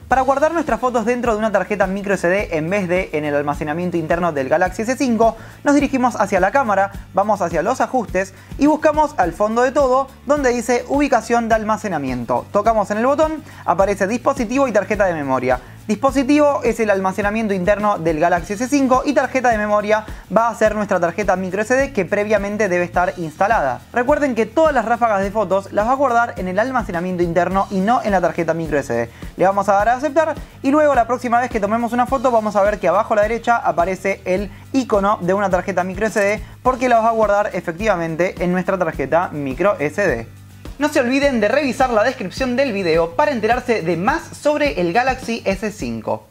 Para guardar nuestras fotos dentro de una tarjeta microSD en vez de en el almacenamiento interno del Galaxy S5, nos dirigimos hacia la cámara, vamos hacia los ajustes y buscamos al fondo de todo donde dice ubicación de almacenamiento. Tocamos en el botón, aparece dispositivo y tarjeta de memoria. Dispositivo es el almacenamiento interno del Galaxy S5 y tarjeta de memoria va a ser nuestra tarjeta microSD que previamente debe estar instalada. Recuerden que todas las ráfagas de fotos las va a guardar en el almacenamiento interno y no en la tarjeta microSD. Le vamos a dar a aceptar y luego la próxima vez que tomemos una foto vamos a ver que abajo a la derecha aparece el icono de una tarjeta microSD porque la va a guardar efectivamente en nuestra tarjeta microSD. No se olviden de revisar la descripción del video para enterarse de más sobre el Galaxy S5.